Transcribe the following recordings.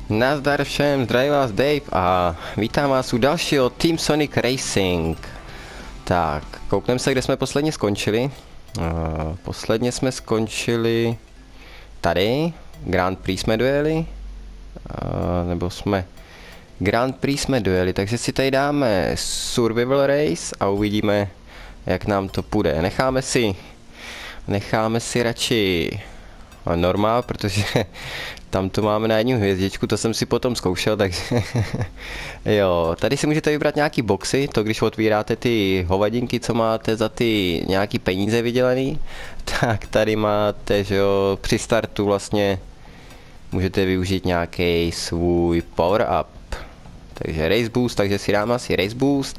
Nazdar všem, zdraví vás Dave a vítám vás u dalšího Team Sonic Racing. Tak, koukneme se, kde jsme posledně skončili. Posledně jsme skončili tady, Grand Prix jsme dojeli, nebo jsme Grand Prix jsme dojeli, takže si tady dáme Survival Race a uvidíme, jak nám to půjde. Necháme si radši normál, protože tam to máme na jednu hvězdičku, to jsem si potom zkoušel, takže jo, tady si můžete vybrat nějaký boxy, to když otvíráte ty hovadinky, co máte za ty nějaký peníze vydělaný, tak tady máte, že jo, při startu vlastně můžete využít nějaký svůj power up, takže race boost, takže si dáme asi race boost.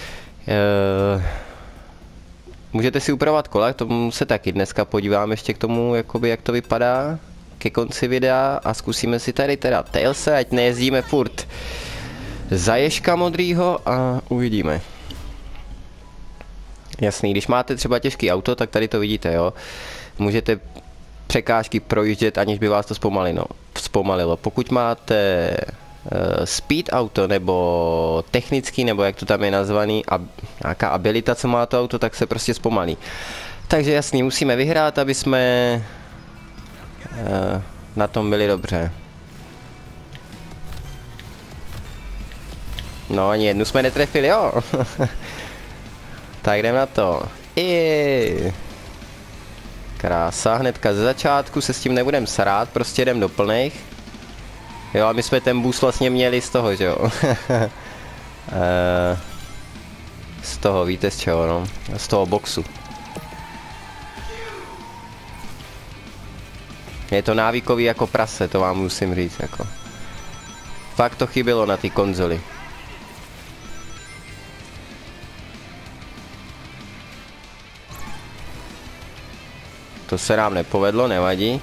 Můžete si upravovat kola, k tomu se taky dneska podívám ještě k tomu, jakoby, jak to vypadá ke konci videa a zkusíme si tady teda tailse, ať nejezdíme furt za ježka modrýho a uvidíme. Jasný, když máte třeba těžký auto, tak tady to vidíte, jo. Můžete překážky projíždět, aniž by vás to zpomalilo. Pokud máte speed auto nebo technický, nebo jak to tam je nazvaný, a nějaká abilita, co má to auto, tak se prostě zpomalí. Takže jasný, musíme vyhrát, aby jsme na tom byli dobře. No, ani jednu jsme netrefili, jo. Tak jdem na to. Krása, hnedka ze začátku se s tím nebudem srát, prostě jdem do plných. Jo, a my jsme ten boost vlastně měli z toho, že jo. Z toho, víte z čeho, no. Z toho boxu. Je to návykový jako prase, to vám musím říct, jako. Fakt to chybělo na ty konzoli. To se nám nepovedlo, nevadí.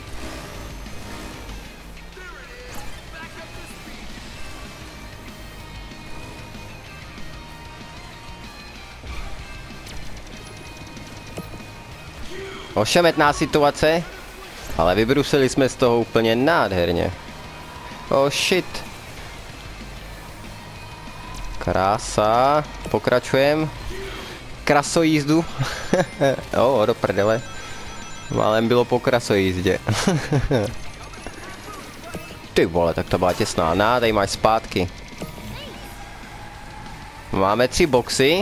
Ošemetná situace, ale vybrusili jsme z toho úplně nádherně. Oh shit. Krása, pokračujem. Krasojízdu. Oh, do prdele. Málem bylo po krasojízdě. Ty vole, tak to byla těsná. Tady máš zpátky. Máme 3 boxy.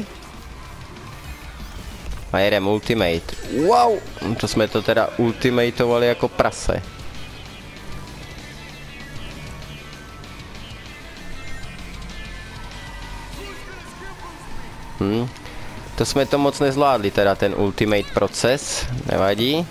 A jedem ultimate. Wow! To jsme to teda ultimatovali jako prase. To jsme to moc nezvládli, teda ten ultimate proces. Nevadí.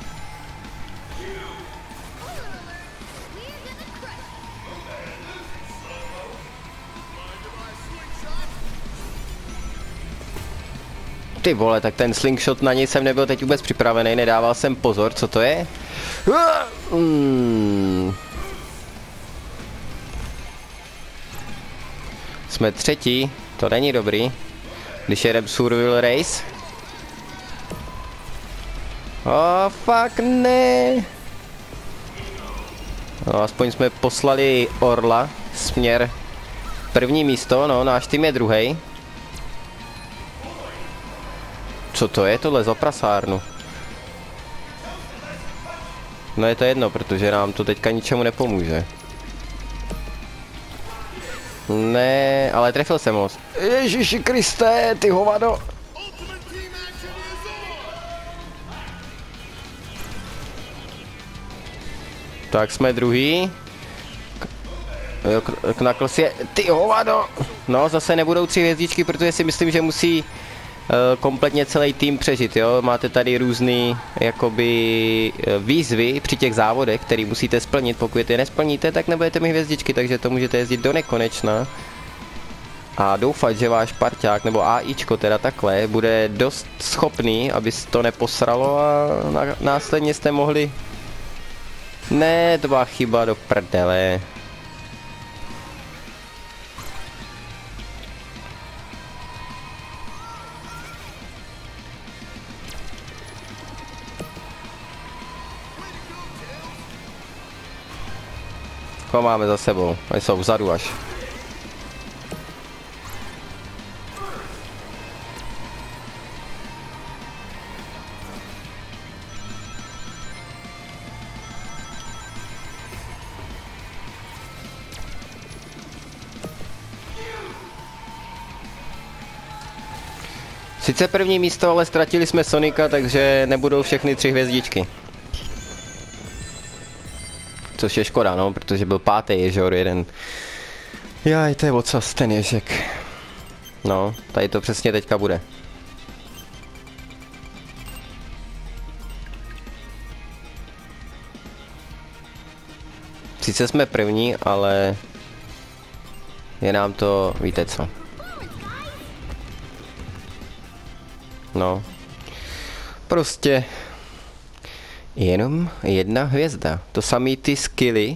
Ty vole, tak ten slingshot, na něj jsem nebyl teď vůbec připravený, nedával jsem pozor, co to je? Jsme třetí, to není dobrý, když jedem survival race. Oh, fuck ne. No, aspoň jsme poslali Orla směr první místo, no, náš tým je druhý. Co to je tohle za prasárnu? No je to jedno, protože nám to teďka ničemu nepomůže. Ne, ale trefil jsem ho. Ježiši Kriste, ty hovado. Tak jsme druhý. Knuckles je, ty hovado. No, zase nebudou 3 hvězdičky, protože si myslím, že musí kompletně celý tým přežít, jo. Máte tady různý jakoby výzvy při těch závodech, které musíte splnit. Pokud je nesplníte, tak nebudete mít hvězdičky, takže to můžete jezdit do nekonečna. A doufat, že váš parťák, nebo AIčko teda takhle, bude dost schopný, aby to neposralo a následně jste mohli... Ne, to byla chyba, do prdele. Koho máme za sebou? Oni jsou vzadu až. Sice první místo, ale ztratili jsme Sonika, takže nebudou všechny 3 hvězdičky. Což je škoda, no, protože byl 5. ježor jeden. Jaj, to je ocas ten ježek. No, tady to přesně teďka bude. Sice jsme první, ale je nám to, víte co. No, prostě jenom 1 hvězda. To samý ty skilly.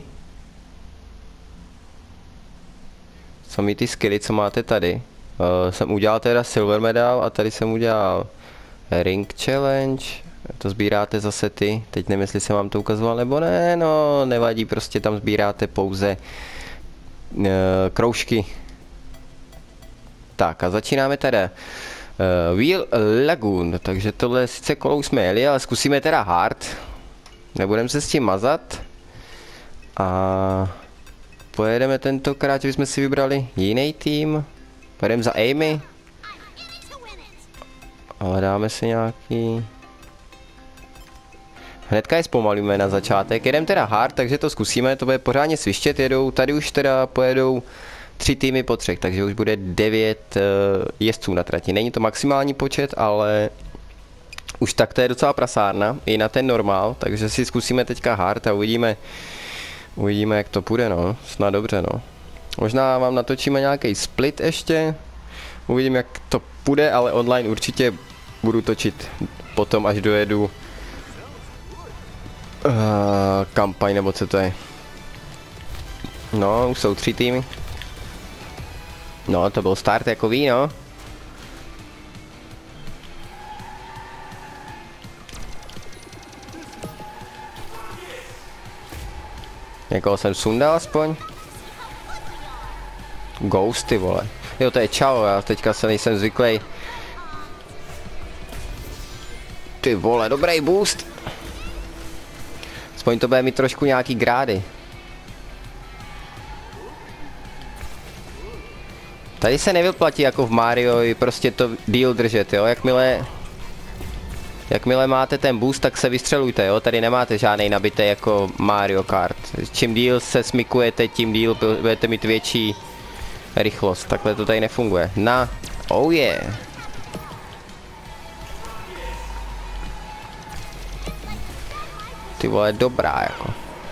Co máte tady. Jsem udělal teda Silver Medal a tady jsem udělal Ring Challenge. To sbíráte zase ty. Teď nevím, jestli jsem vám to ukazoval nebo ne. No, nevadí, prostě tam sbíráte pouze kroužky. Tak a začínáme teda. Wheel Lagoon, takže tohle sice kolou jsme jeli, ale zkusíme teda hard. Nebudeme se s tím mazat. A pojedeme tentokrát, že bychom si vybrali jiný tým. Pojedeme za Amy. Ale dáme si nějaký... Hnedka je zpomalíme na začátek. Jedeme teda hard, takže to zkusíme, to bude pořádně svištět. Jedou, tady už teda pojedou 3 týmy po 3, takže už bude 9 jezdců na trati. Není to maximální počet, ale už tak to je docela prasárna, i na ten normál, takže si zkusíme teďka hard a uvidíme, jak to půjde, no. Snad dobře, no. Možná vám natočíme nějaký split ještě, uvidím, jak to půjde, ale online určitě budu točit potom, až dojedu kampaň, nebo co to je. No, už jsou 3 týmy. No, to byl start jako ví, no. Někoho jsem sundal aspoň. Ghosty, vole. Jo, to je čau, já teďka se nejsem zvyklý. Ty vole, dobrý boost. Aspoň to bude mít trošku nějaký grády. Tady se nevyplatí jako v Mario prostě to díl držet, jo, jakmile máte ten boost, tak se vystřelujte, jo, tady nemáte žádnej nabitý jako Mario Kart. Čím díl se smykujete, tím díl budete mít větší rychlost, takhle to tady nefunguje. Oh yeah. Ty vole, dobrá jako.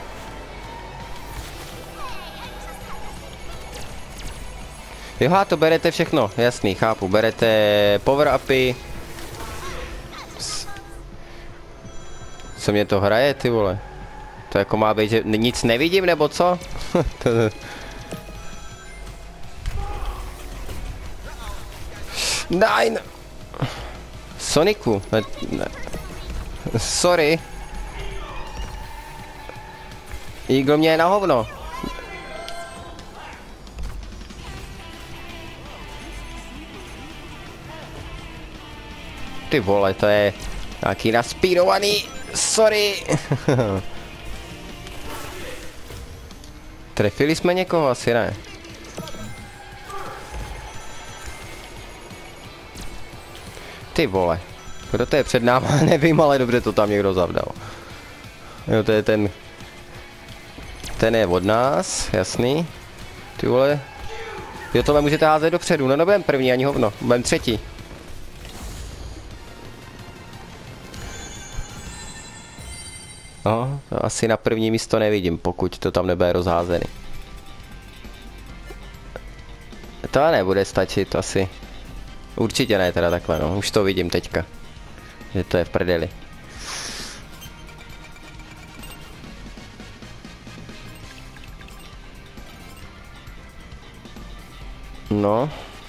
Jo, to berete všechno, jasný, chápu, berete power upy. Co mě to hraje, ty vole? To jako má být, že nic nevidím, nebo co? Nein! Soniku, ne. Sorry. Eagle mě je na hovno. Ty vole, to je nějaký naspírovaný, sorry. Trefili jsme někoho, asi ne. Ty vole, kdo to je před náma, nevím, ale dobře to tam někdo zavdal. Jo, to je ten. Ten je od nás, jasný. Ty vole. Jo, tohle můžete házet dopředu, no nebudem první, ani hovno, budem třetí. No, to asi na první místo nevidím, pokud to tam nebude rozházený. To nebude stačit asi. Určitě ne teda takhle, no, už to vidím teďka. Že to je v prdeli. No.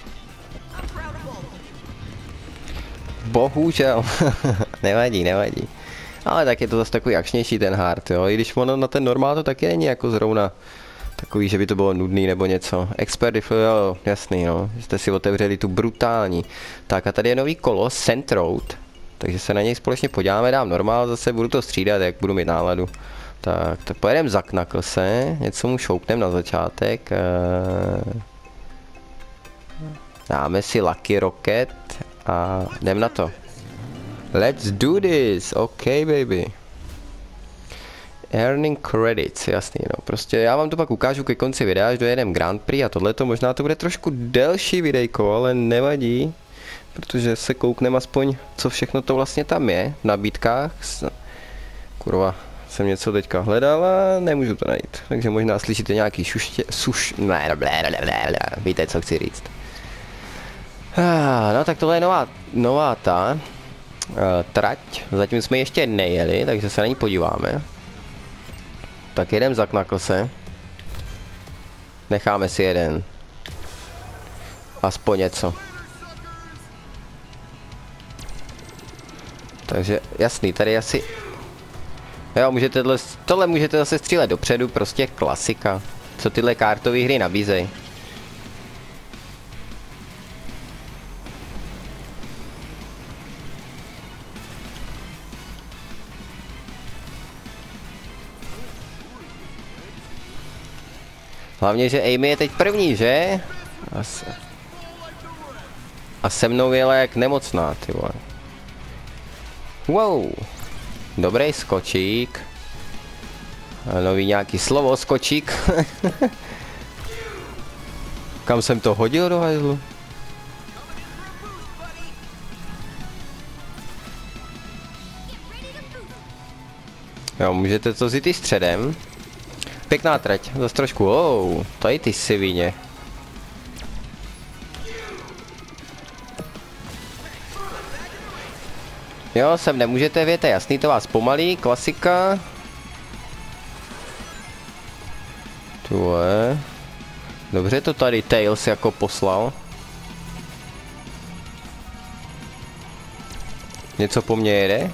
Bohužel. Nevadí, nevadí. Ale tak je to zase takový akčnější ten hard, jo. I když ono na ten normál to taky není jako zrovna Takový, že by to bylo nudný nebo něco. Expert rifle, jo, jasný, no. Jste si otevřeli tu brutální. Tak a tady je nový kolo, Sand Road. Takže se na něj společně podíváme, dám normál, zase budu to střídat, jak budu mít náladu. Tak pojedeme za Knucklese, něco mu šoupnem na začátek. Dáme si Lucky Rocket a jdem na to. Let's do this, ok baby. Earning credits, jasný, no. Prostě já vám to pak ukážu ke konci videa, až dojedem Grand Prix a tohleto možná to bude trošku delší videjko, ale nevadí. Protože se kouknem aspoň, co všechno to vlastně tam je v nabídkách. Kurva, jsem něco teďka hledal a nemůžu to najít. Takže možná slyšíte nějaký víte, co chci říct. No tak tohle je nová ta trať. Zatím jsme ještě nejeli, takže se na ní podíváme. Tak jedem za Knucklese. Necháme si jeden. Aspoň něco. Takže jasný, tady asi... Jo, můžete tohle můžete zase střílet dopředu, prostě klasika. Co tyhle kartové hry nabízejí. Hlavně, že Amy je teď první, že? A se mnou jela jak nemocná, ty vole. Wow. Dobrý skočík. Nový nějaký slovo, skočík. Kam jsem to hodil do hajzlu? Jo, můžete to vzít i středem. Pěkná trať, zase trošku, tady ty svině. Jo, sem nemůžete vědět, jasný, to vás pomalí, klasika. Tuhle. Dobře to tady Tails jako poslal. Něco po mně jede?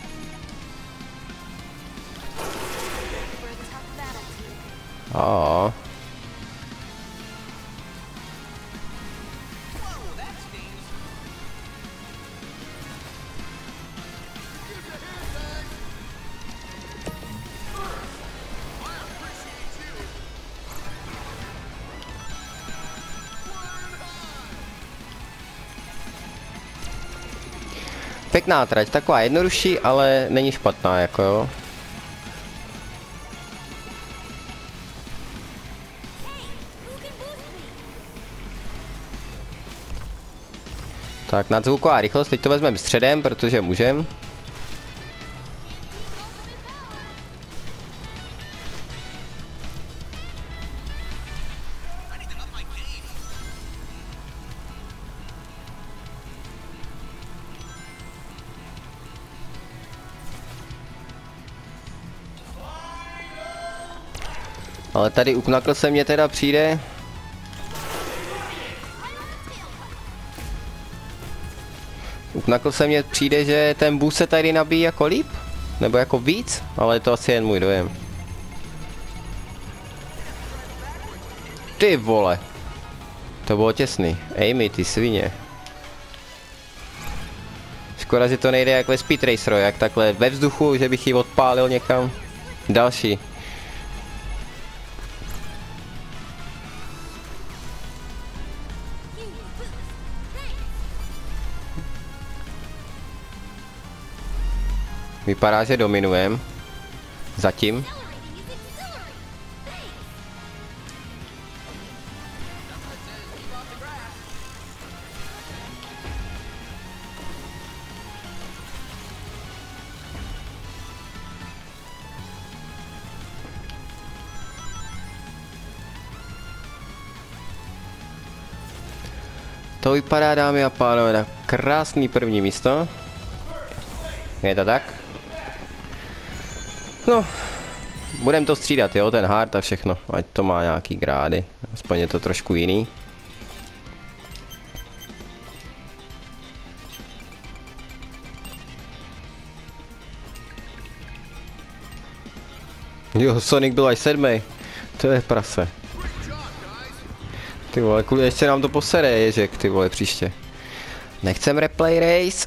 Pěkná trať, taková jednodušší, ale není špatná, jako jo. Tak nadzvuková rychlost, teď to vezmeme středem, protože můžem. Ale tady u Knucklese mě teda přijde... U Knucklese mně přijde, že ten boost se tady nabíjí jako líp? Nebo jako víc? Ale je to asi jen můj dojem. Ty vole. To bylo těsný. Amy, ty svině. Škoda, že to nejde jak ve Speed Raceru, jak takhle ve vzduchu, že bych ji odpálil někam. Další. Vypadá, že dominujem. Zatím. To vypadá, dámy a pánové, na krásný první místo. Je to tak? No, budeme to střídat, jo, ten hard a všechno, ať to má nějaký grády, aspoň je to trošku jiný. Jo, Sonic byl až 7. To je prase. Ty vole, kvůli ještě nám to posere ježek, ty vole, příště. Nechcem replay race.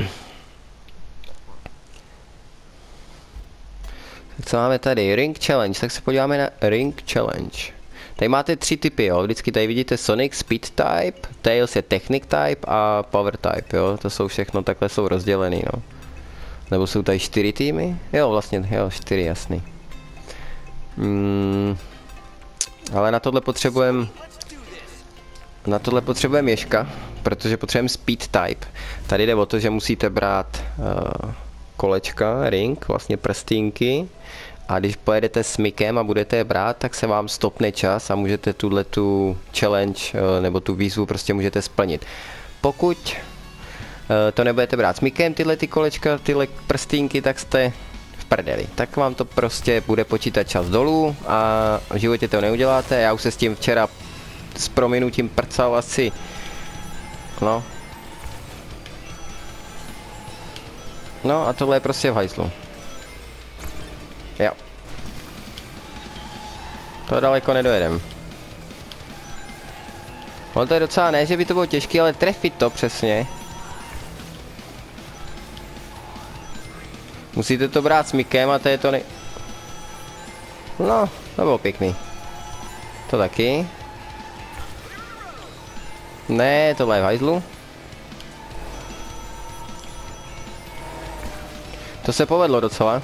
Tak co máme tady? Ring challenge, tak se podíváme na ring challenge. Tady máte 3 typy, jo, vždycky tady vidíte Sonic, Speed type, Tails je Technic type a Power type, jo, to jsou všechno, takhle jsou rozdělený, no. Nebo jsou tady 4 týmy? Jo, vlastně, jo, 4, jasný. Ale na tohle potřebujeme Ježka, protože potřebujeme Speed type. Tady jde o to, že musíte brát kolečka, ring, vlastně prstínky. A když pojedete s Mikem a budete je brát, tak se vám stopne čas a můžete tu challenge nebo tu výzvu prostě můžete splnit. Pokud to nebudete brát s Mikem, tyhle ty kolečka, tyhle prstínky, tak jste v prdeli. Tak vám to prostě bude počítat čas dolů a v životě to neuděláte. Já už se s tím včera s prominutím prcal asi, no. No a tohle je prostě v hajzlu. Jo. To daleko nedojedem. On to je docela, ne, že by to bylo těžké, ale trefit to přesně. Musíte to brát s Mikem a to je to No, to bylo pěkný. To taky. Ne, tohle je v hajzlu. To se povedlo docela.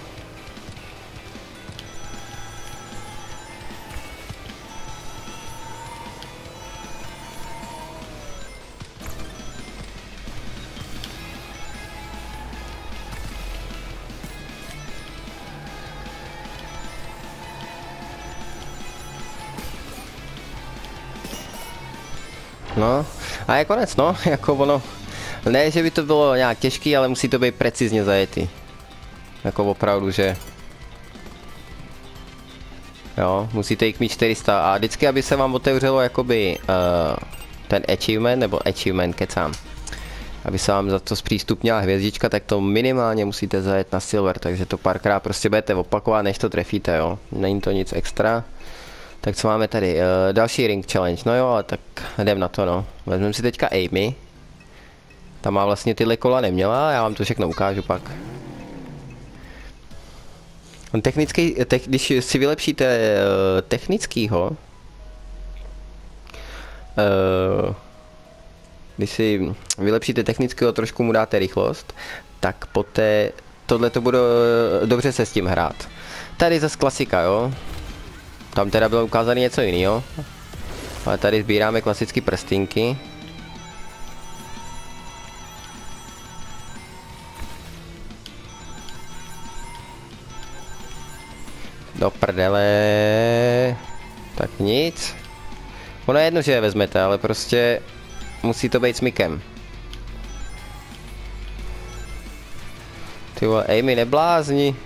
No, a je konec, no, jako ono, ne, že by to bylo nějak těžký, ale musí to být precizně zajetý. Jako opravdu, že... Jo, musíte jich mít 400 a vždycky, aby se vám otevřelo jakoby ten achievement, nebo achievement, kecám. Aby se vám za to zpřístupnila hvězdička, tak to minimálně musíte zajet na silver, takže to párkrát prostě budete opakovat, než to trefíte, jo. Není to nic extra. Tak co máme tady? Další ring challenge, no jo, ale tak jdem na to, no. Vezmeme si teďka Amy. Ta má vlastně tyhle kola neměla, já vám to všechno ukážu pak. On technický, když si vylepšíte technickýho, když si vylepšíte technického, trošku mu dáte rychlost, tak poté tohle to bude dobře se s tím hrát. Tady zase klasika, jo. Tam teda bylo ukázané něco jiného. Ale tady sbíráme klasické prstinky. Do prdele. Tak nic. Ono je jedno, že je vezmete, ale prostě musí to být s Mikem. Ty vole, Amy, neblázni.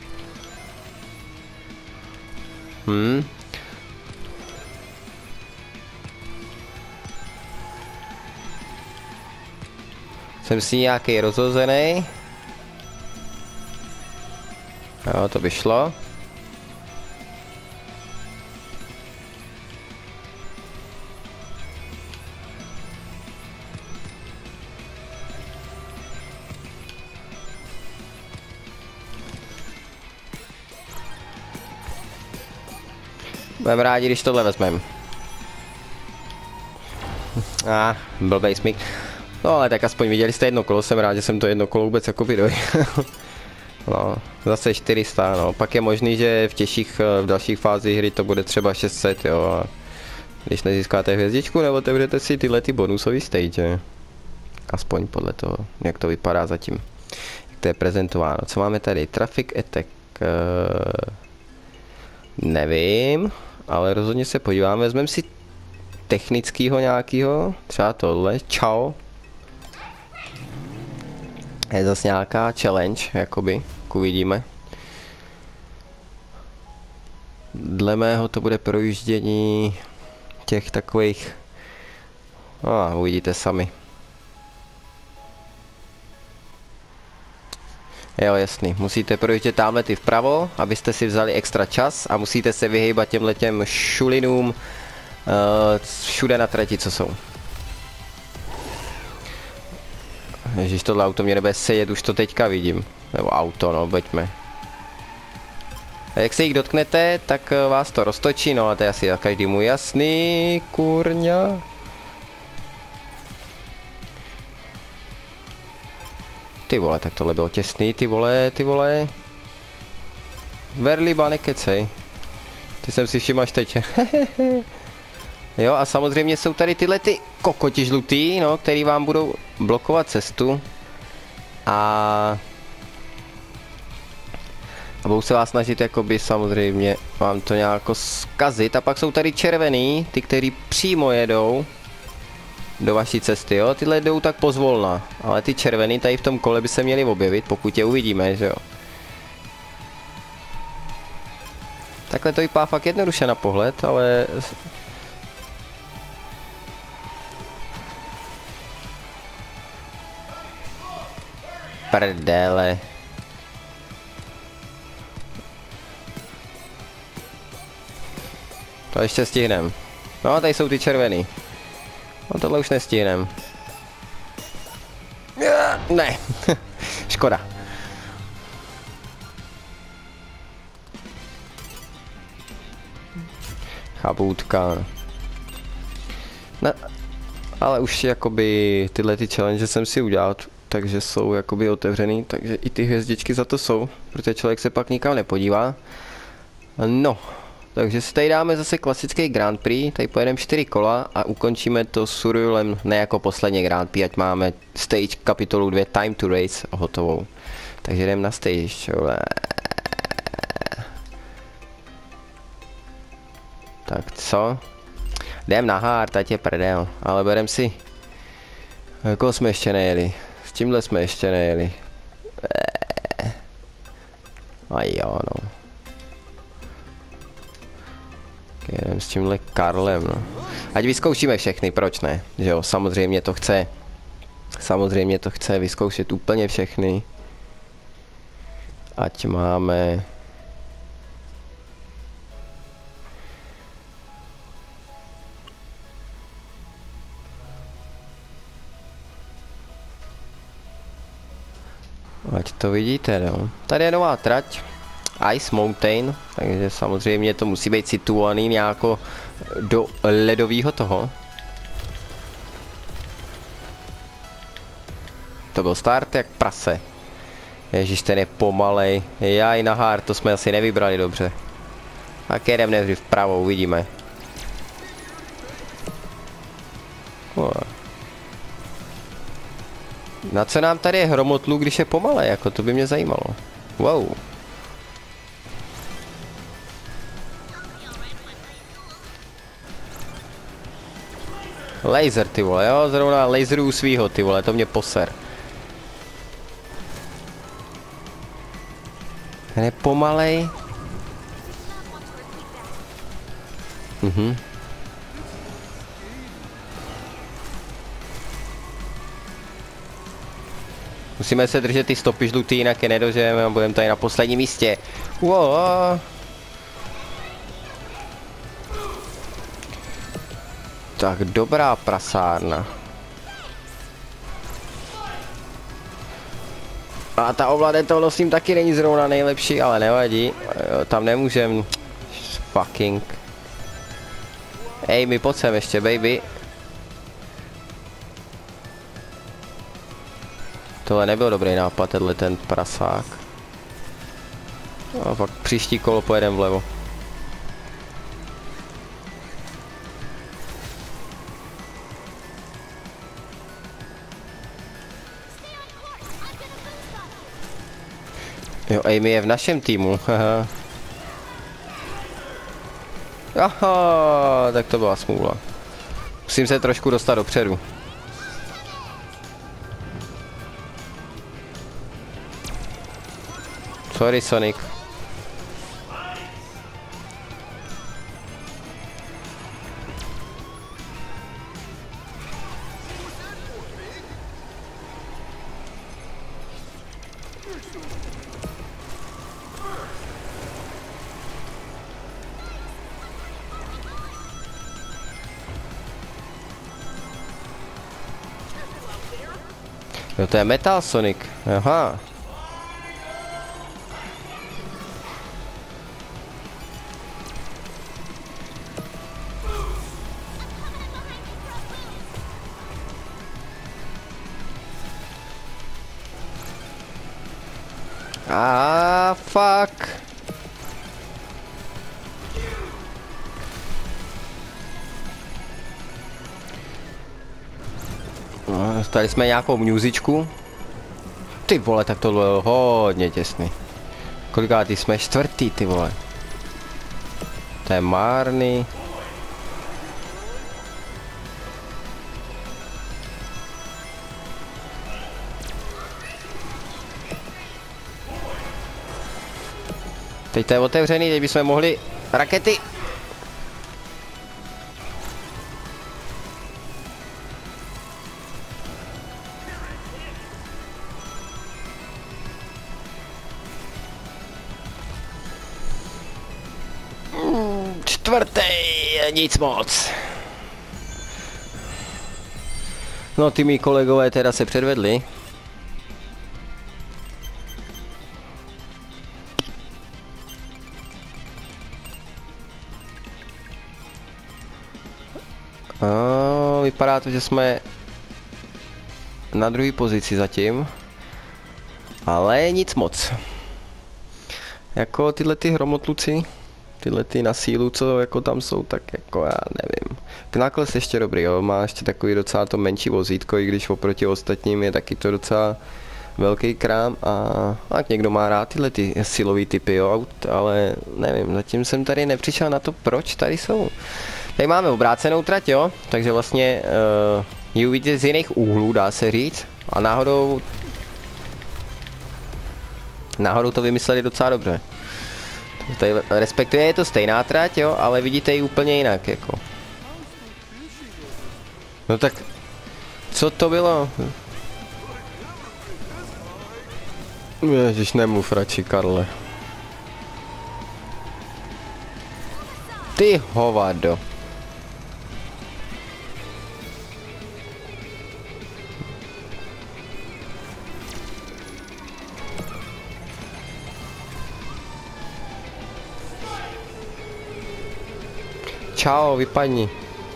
Jsem si nějaký rozhozený. Jo, to by šlo. Budeme rádi, když tohle vezmeme. Blbej smík. No ale tak aspoň viděli jste jedno kolo, jsem rád, že jsem to jedno kolo vůbec jako vydoj. No, zase 400, no. Pak je možný, že v dalších fázích hry to bude třeba 600, jo. A když nezískáte hvězdičku, nebo otevřete si tyhle ty bonusový stage. Aspoň podle toho, jak to vypadá zatím. Jak to je prezentováno. Co máme tady? Traffic attack. Nevím, ale rozhodně se podíváme. Vezmeme si technického nějakého, třeba tohle. Čau. Je zase nějaká challenge, jakoby, uvidíme. Dle mého to bude projíždění těch takových, uvidíte sami. Jo, jasný, musíte projíždět tamhle ty vpravo, abyste si vzali extra čas a musíte se vyhýbat těmhletěm šulinům Všude na trati, co jsou. Ježíš, tohle auto mě nebude sedět, už to teďka vidím. Nebo auto, no, pojďme. A jak se jich dotknete, tak vás to roztočí, no a to je asi každému jasný, kurňa. Ty vole, tak tohle bylo těsný, ty vole. Verliba, nekecej. Ty jsem si všiml až teď. Jo, a samozřejmě jsou tady tyhle ty kokoti žlutý, no, který vám budou blokovat cestu. A budou se vás snažit jakoby samozřejmě vám to nějak zkazit. A pak jsou tady červený, ty, kteří přímo jedou do vaší cesty, jo. Tyhle jdou tak pozvolna, ale ty červený tady v tom kole by se měli objevit, pokud je uvidíme, že jo. Takhle to vypadá fakt jednoduše na pohled, ale prdele. To ještě stihnem. No, tady jsou ty červený. No, tohle už nestihnem. Ne. Škoda. Chabůdka. No, ale už jakoby tyhle ty challenge jsem si udělal, takže jsou jakoby otevřený, takže i ty hvězdičky za to jsou, protože člověk se pak nikam nepodívá. No, takže si tady dáme zase klasický Grand Prix, tady pojedeme 4 kola a ukončíme to survivalem ne jako poslední Grand Prix, ať máme stage kapitolu 2 Time to Race hotovou. Takže jdeme na stage, čole. Tak co? Jdem na hard, ať je prdel, ale berem si. Jako jsme ještě nejeli. S tímhle jsme ještě nejeli. A jo, no. Jdem s tímhle Karlem, no. Ať vyzkoušíme všechny, proč ne? Že jo, samozřejmě to chce vyzkoušet úplně všechny. Ať máme... Ať to vidíte, no. Tady je nová trať. Ice Mountain, takže samozřejmě to musí být situovaný nějako do ledového toho. To byl start jak prase. Ježíš, ten je pomalej. Jaj, na hard, to jsme asi nevybrali dobře. Tak jedem nejdřív vpravo, uvidíme. Na co nám tady je hromotlu, když je pomalej, jako to by mě zajímalo. Wow. Laser, ty vole, jo, zrovna laseru svýho, ty vole, to mě poser. Ten je pomalej. Musíme se držet ty stopy žlutý, jinak je nedožijeme a budeme tady na posledním místě. Wow. Tak dobrá prasárna. A ta ovladatelnost s ním taky není zrovna nejlepší, ale nevadí. Tam nemůžem. Fucking. Ej, my pojď sem ještě, baby. Tohle nebyl dobrý nápad, tenhle ten prasák. A pak příští kolo pojedeme vlevo. Jo, Amy je v našem týmu, haha. Aha, tak to byla smůla. Musím se trošku dostat dopředu. Sorry, Sonic. Jo, to je Metal Sonic. Aha. Fuck. No, dostali jsme nějakou muzičku. Ty vole, tak to bylo hodně těsný. Kolikátý jsme? Čtvrtý, ty vole. To je márný. Teď to je otevřený, teď bychom mohli rakety. Čtvrtý, nic moc. No, ty mý kolegové teda se předvedli. Vypadá to, že jsme na druhé pozici zatím. Ale nic moc. Jako tyhle ty hromotluci, tyhle ty na sílu, co jako tam jsou, tak jako já nevím. Knuckles ještě dobrý, jo, má ještě takový docela to menší vozítko, i když oproti ostatním je taky to docela velký krám a tak někdo má rád tyhle ty silový typy, jo, ale nevím, zatím jsem tady nepřišel na to, proč tady jsou. Tady máme obrácenou trať, jo, takže vlastně ji uvidíte z jiných úhlů, dá se říct, a náhodou to vymysleli docela dobře. Tady, respektive je to stejná trať, jo, ale vidíte ji úplně jinak, jako. No tak, co to bylo? Ježiš, nemluv radši, Karle. Ty hovado. Čau, vypadni.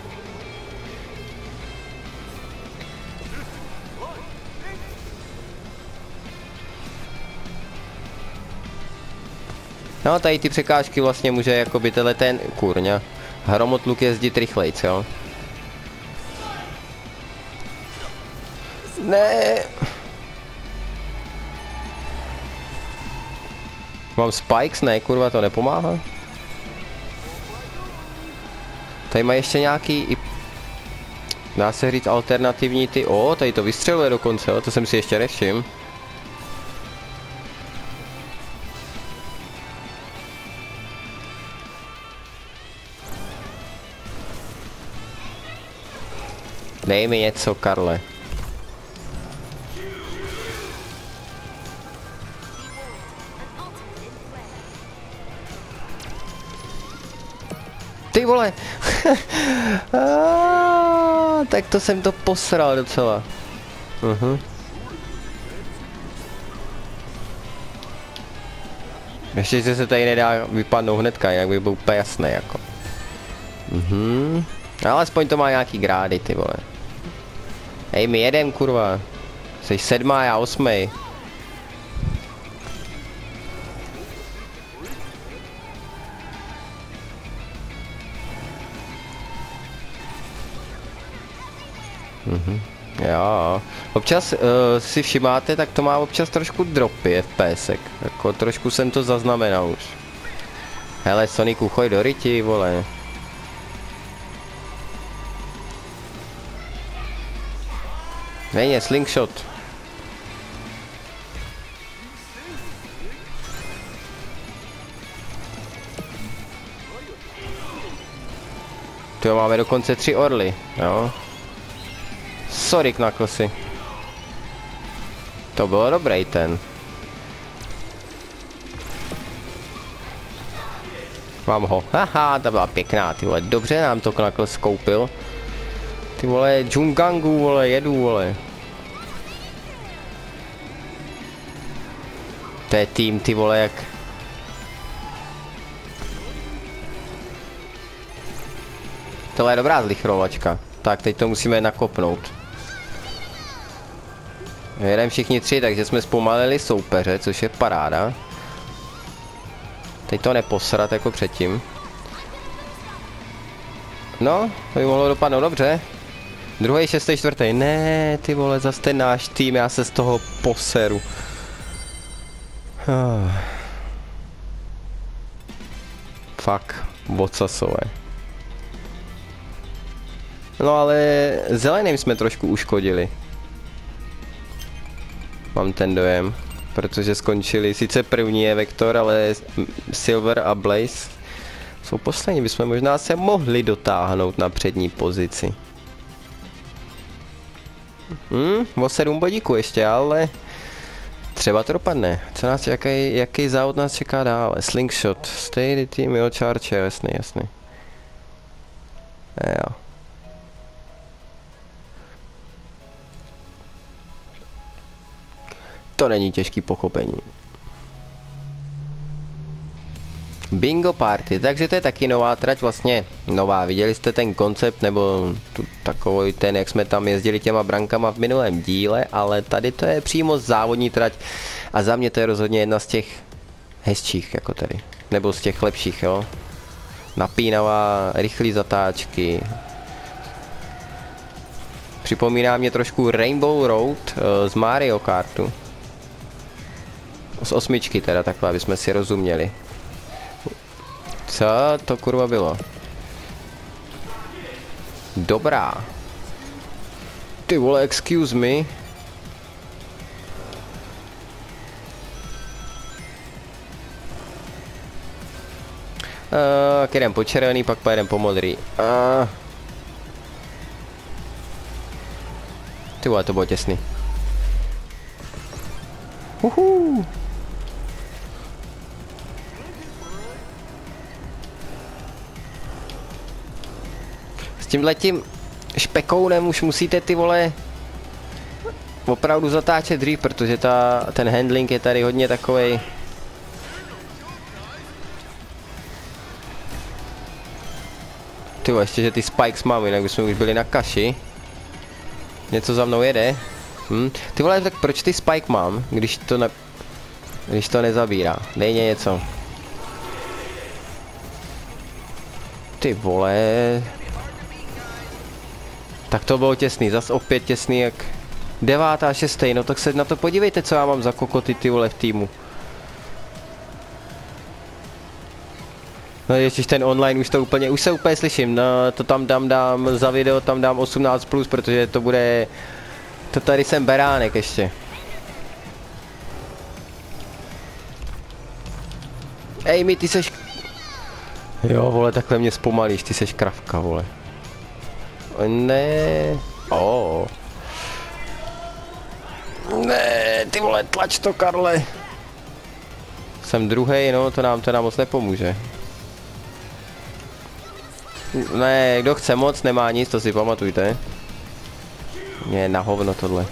No, tady ty překážky vlastně může jakoby ten kurňa hromotluk jezdit rychlejc, jo. Ne. Mám spikes? Ne, kurva, to nepomáhá. Tady má ještě nějaký, dá se říct, alternativní ty, tady to vystřeluje dokonce, jo? To jsem si ještě nevšiml. Dej mi něco, Karle. Ty vole! Tak to jsem to posral docela. Ještě, že se tady nedá vypadnout hnedka, jinak by byl úplně jasný, jako. Ale aspoň to má nějaký grády, ty vole. Hej, mi jeden, kurva. Jsi 7, já 8. Jo, občas si všimáte, tak to má občas trošku dropy FPSek. Jako trošku jsem to zaznamenal už. Hele, Sonic, uchoj do ryti, vole. Nejde, slingshot. Tu máme dokonce 3 orly, jo. Sorry, Knucklesy. To bylo dobrý ten. Mám ho. Haha, ta byla pěkná, ty vole. Dobře nám to Knuckles koupil. Ty vole, Jungangu, vole, jedu, vole. To je tým, ty vole, jak... Tohle je dobrá zlichrovačka. Tak, teď to musíme nakopnout. Jedeme všichni tři, takže jsme zpomalili soupeře, což je paráda. Teď to neposrat jako předtím. No, to by mohlo dopadnout dobře. Druhý, šestý, čtvrtý. Ne, ty vole, zase ten náš tým, já se z toho poseru. Fuck, vocasové. No ale zeleným jsme trošku uškodili. Mám ten dojem, protože skončili, sice první je Vektor, ale Silver a Blaze jsou poslední, bychom možná se mohli dotáhnout na přední pozici. O 7 bodíků ještě, ale třeba to dopadne. Co nás, jaký závod nás čeká dále? Slingshot, stay team, jo, charge, jasný. Jo. To není těžký pochopení. Bingo Party, takže to je taky nová trať, vlastně nová. Viděli jste ten koncept, nebo takový ten, jak jsme tam jezdili těma brankama v minulém díle, ale tady to je přímo závodní trať a za mě to je rozhodně jedna z těch hezčích, jako tady. Nebo z těch lepších, jo. Napínavá, rychlý zatáčky. Připomíná mě trošku Rainbow Road z Mario Kartu. Z 8 teda, takhle, aby jsme si rozuměli. Co to kurva bylo? Dobrá. Ty vole, excuse me. Tak jedem po červený, pak pojedem po modrý. Ty vole, to bylo těsný. S tímhletím špekounem už musíte, ty vole, opravdu zatáčet dřív, protože ten handling je tady hodně takovej. Ty vole, ještě že ty spikes mám, jinak bychom už byli na kaši. Něco za mnou jede. Ty vole, tak proč ty spike mám, když to nezabírá? Dej mě něco. Ty vole. Tak to bylo těsný, zas opět těsný jak 9. a 6. No tak se na to podívejte, co já mám za kokoty, ty vole, v týmu. No ježiš, ten online už se úplně slyším, no to tam dám za video, tam dám 18+, protože to bude, to tady jsem beránek ještě. Ej, ty seš... Jo, vole, takhle mě zpomalíš, ty seš kravka, vole. Ne. Ne, ty vole, tlač to, Karle. Jsem druhej, no, to nám moc nepomůže. Ne, kdo chce moc, nemá nic, to si pamatujte. Je na hovno tohle.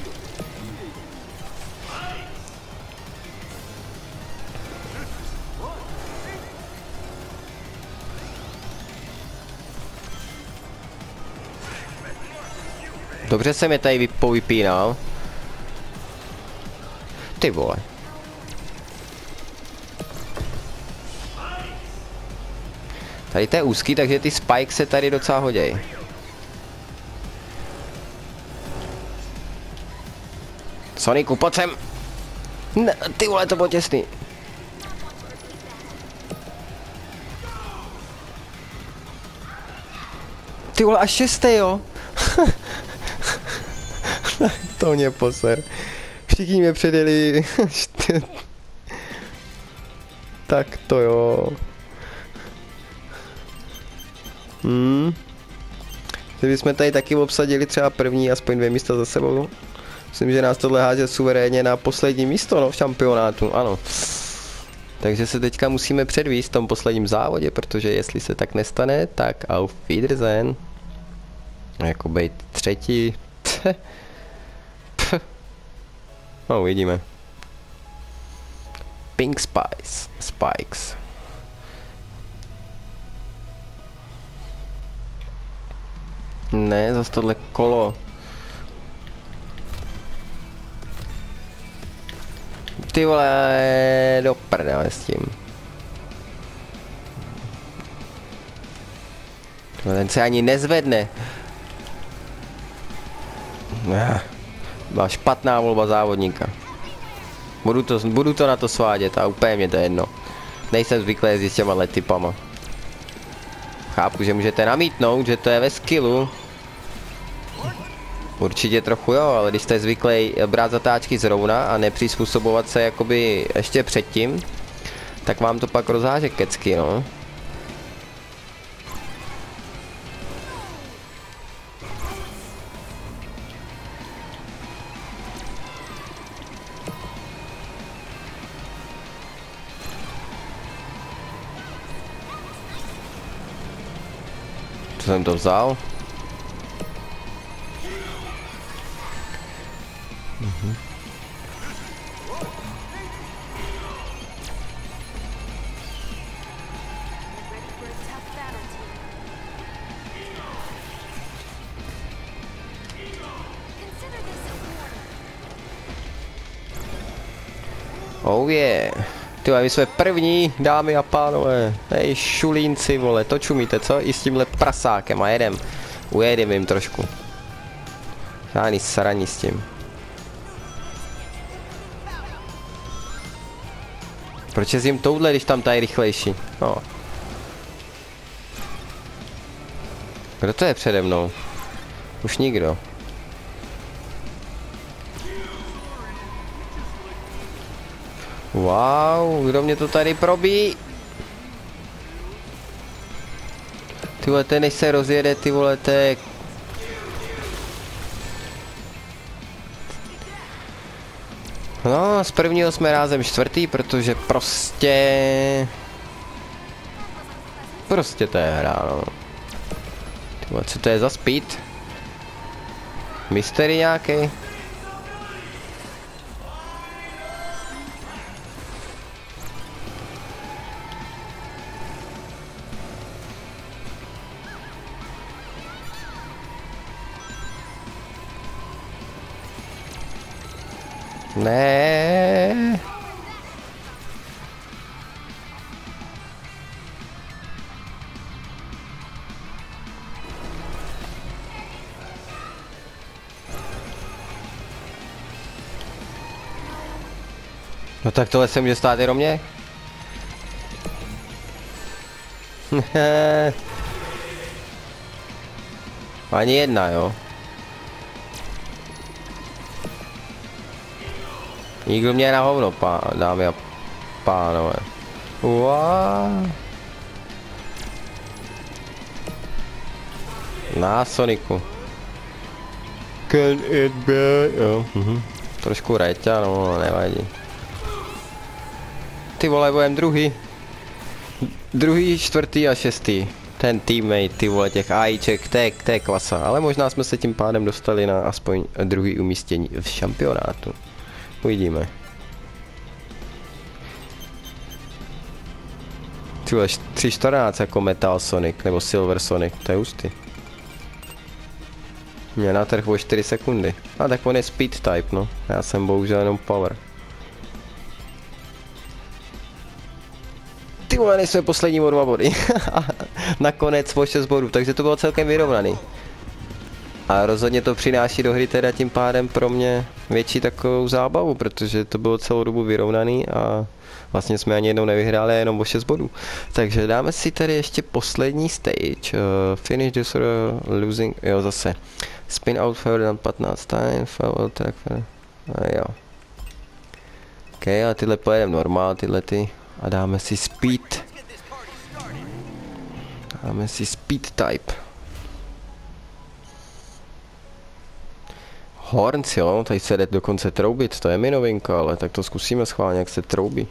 Dobře jsem je tady povypínal. Ty vole. Tady to je úzký, takže ty spikes se tady docela hodějí. Soniku, pojď sem. Ne, ty vole, to bylo těsný. Ty vole, až 6. jo. To mě poser. Všichni mě předjeli. Tak to jo. Kdybychom tady taky obsadili třeba první, aspoň 2 místa za sebou. Myslím, že nás tohle háže suverénně na poslední místo, no, v šampionátu, ano. Takže se teďka musíme předvíst v tom posledním závodě, protože jestli se tak nestane, tak auf Wiedersehen. Jako být třetí. No, uvidíme. Pink Spikes. Ne, zase tohle kolo. Ty vole, do prdele s tím. Ten se ani nezvedne. Byla špatná volba závodníka. Budu to na to svádět a úplně mě to je jedno. Nejsem zvyklý jezdit s těma typama. Chápu, že můžete namítnout, že to je ve skillu. Určitě trochu jo, ale když jste zvyklý brát zatáčky zrovna a nepřizpůsobovat se jakoby ještě předtím, tak vám to pak rozháže kecky, no. Co jsem to vzal? Oh yeah. Tyhle, my jsme první, dámy a pánové. Hej, šulínci, vole, to čumíte, co? I s tímhle prasákem a jedem. Ujedem jim trošku. Žádný sraní s tím. Proč jezdím touhle, když tam ta je rychlejší? No. Kdo to je přede mnou? Už nikdo. Wow, kdo mě to tady probí? Ty vole, ten než se rozjede, ty vole, to je... No, z prvního jsme rázem čtvrtý, protože prostě to je hra, no. Ty vole, co to je za speed? Mystery nějaký? Ne. No tak tohle se může stát jenom mě. Ani jedna, jo. Nikdo mě na hovno, dámy a pánové. Wow. Na Soniku. Can it be? Jo. Trošku reťa, no, nevadí. Ty vole, budem druhý, čtvrtý a šestý. Ten teammate, ty vole, těch AIček, to je klasa. Ale možná jsme se tím pádem dostali na aspoň druhý umístění v šampionátu. Uvidíme. Tyhle 3.14 jako Metal Sonic nebo Silver Sonic, to je hustý. Mě natrh o 4 sekundy. A tak on je speed type, no. Já jsem bohužel jenom power. Ty vole, nejsme poslední o 2 body. Nakonec o 6 bodů, takže to bylo celkem vyrovnaný. A rozhodně to přináší do hry teda tím pádem pro mě větší takovou zábavu, protože to bylo celou dobu vyrovnaný a vlastně jsme ani jednou nevyhráli, jenom o 6 bodů. Takže dáme si tady ještě poslední stage. Finish this losing, jo zase. Spin out further than 15 times, fall track, jo. Ok, a tyhle pojedeme normál, tyhle ty. A dáme si speed. Dáme si speed type. Horns, jo, tady se jde dokonce troubit, to je mi novinka, ale tak to zkusíme schválně, jak se troubí.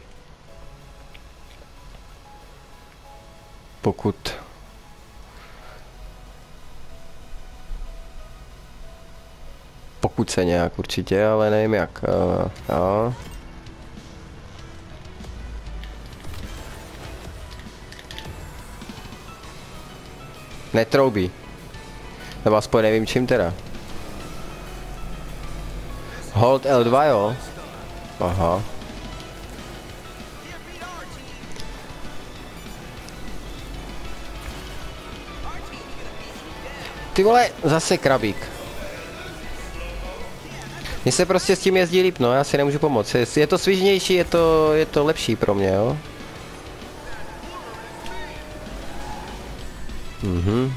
Pokud se nějak určitě, ale nevím jak, jo. Netroubí. Nebo aspoň nevím čím teda. Hold L2, jo? Aha. Ty vole, zase krabík. Mně se prostě s tím jezdí líp, no, já si nemůžu pomoct. Je to svižnější, je to lepší pro mě, jo? Mhm.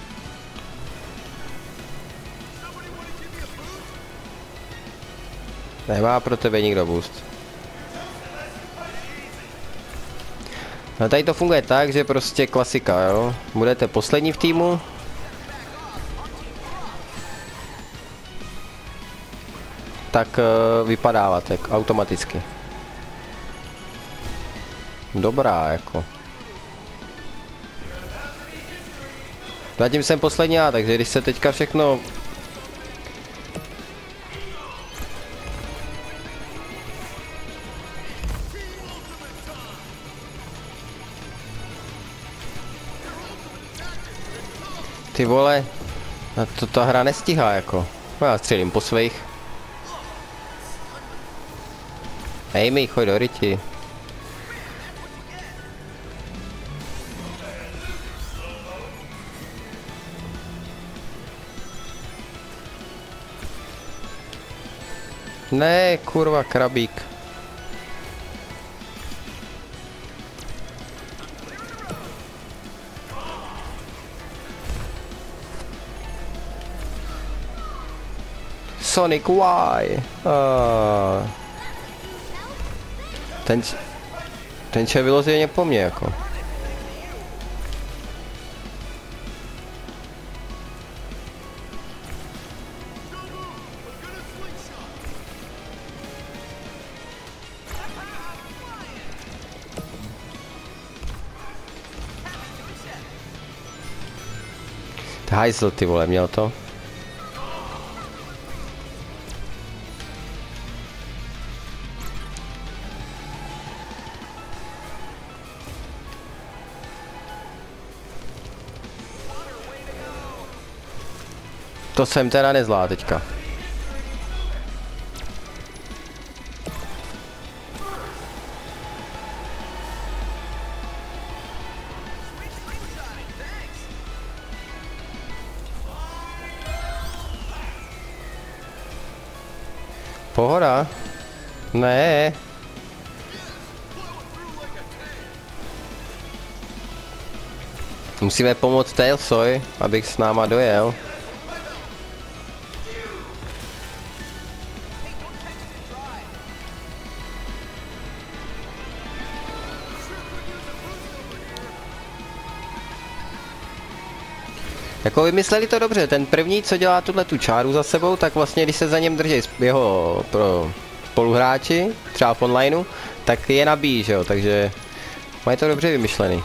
Nemá pro tebe nikdo boost. No tady to funguje tak, že prostě klasika, jo? Budete poslední v týmu. Tak vypadáváte automaticky. Dobrá, jako. Zatím jsem poslední já, takže když se teďka všechno... Ty vole, to ta hra nestíhá jako. No já střelím po svých. Amy, choď do ryti. Ne, kurva, krabík. Sonic Y. Ten je vyloženě po mně jako. Hajzl, ty vole, měl to. To jsem teda nezvládl teďka. Pohoda. Ne. Musíme pomoct Tailsoy, abych s náma dojel. Jako vymysleli to dobře, ten první, co dělá tuhle tu čáru za sebou, tak vlastně když se za něm drží jeho spoluhráči, třeba v onlineu, tak je nabíjí, že jo, takže mají to dobře vymyšlený.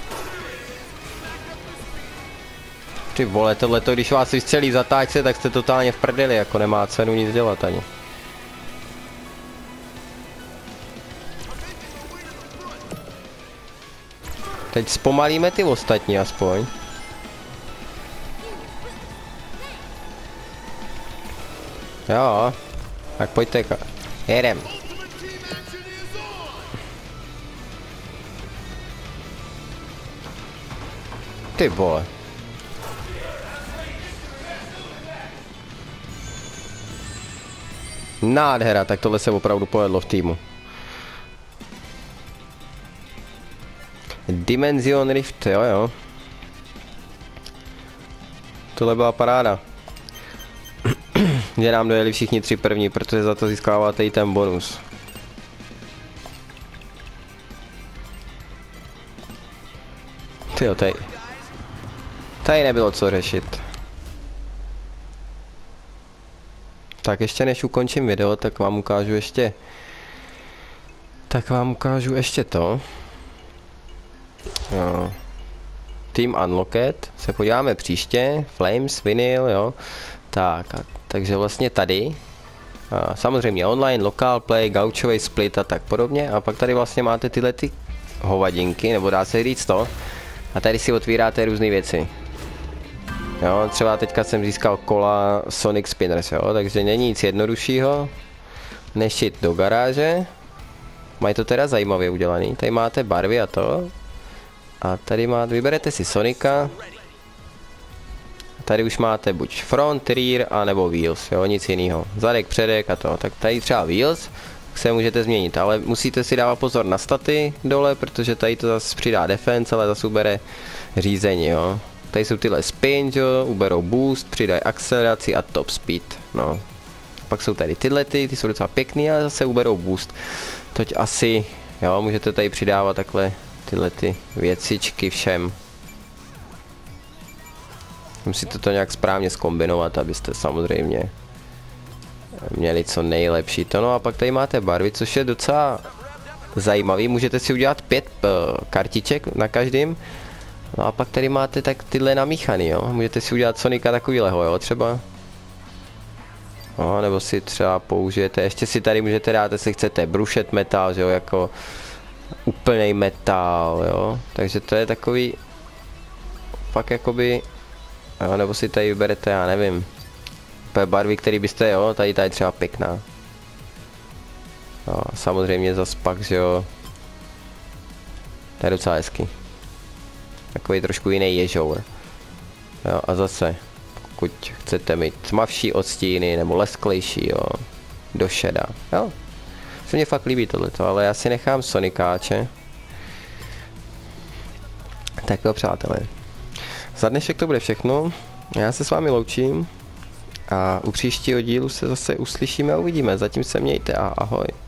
Ty vole, tohleto, když vás vystřelí zatáčce, tak jste totálně v prdeli, jako nemá cenu nic dělat ani. Teď zpomalíme ty ostatní aspoň. Jo, tak pojďte, jedem. Ty vole. Nádhera, tak tohle se opravdu povedlo v týmu. Dimension Rift, jo. Tohle byla paráda. Že nám dojeli všichni 3 první, protože za to získáváte i ten bonus. Tyjo, tady nebylo co řešit. Tak ještě než ukončím video, tak vám ukážu ještě to. Jo. Team Unlocked, se podíváme příště, Flames, Vinyl, jo. Takže vlastně tady, samozřejmě online, local play, gaučový split a tak podobně. A pak tady vlastně máte tyhle ty hovadinky, nebo dá se říct to. A tady si otvíráte různé věci. Jo, třeba teďka jsem získal kola Sonic Spinners, jo, takže není nic jednoduššího, než jít do garáže. Mají to teda zajímavě udělaný, tady máte barvy a to. A tady vyberete si Sonika. Tady už máte buď front, rear, anebo wheels, jo, nic jiného. Zadek, předek a to. Tak tady třeba wheels se můžete změnit, ale musíte si dávat pozor na staty dole, protože tady to zase přidá defense, ale zase ubere řízení, jo. Tady jsou tyhle spin, jo, uberou boost, přidají akceleraci a top speed, no. Pak jsou tady ty jsou docela pěkný a zase uberou boost. Toť asi, jo, můžete tady přidávat takhle tyhle ty věcičky všem. Musíte to nějak správně zkombinovat, abyste samozřejmě měli co nejlepší to. No a pak tady máte barvy, což je docela zajímavý. Můžete si udělat 5 kartiček na každém. No a pak tady máte tak tyhle namíchaný, jo. Můžete si udělat Sonika takovýhleho, jo, třeba. No, nebo si třeba použijete, ještě si tady můžete dát, jestli chcete, brušet metal, že jo, jako úplnej metal, jo. Takže to je takový fakt jakoby, jo, nebo si tady vyberete, já nevím, barvy, které byste, jo, tady je třeba pěkná. No, samozřejmě zas pak, že jo, to je docela hezky. Takový trošku jiný ježour. Jo, a zase, pokud chcete mít tmavší odstíny nebo lesklejší, jo, do šeda, jo. Se mně fakt líbí tohleto, ale já si nechám Sonikáče. Tak jo, přátelé. Za dnešek to bude všechno. Já se s vámi loučím. A u příštího dílu se zase uslyšíme a uvidíme. Zatím se mějte a ahoj.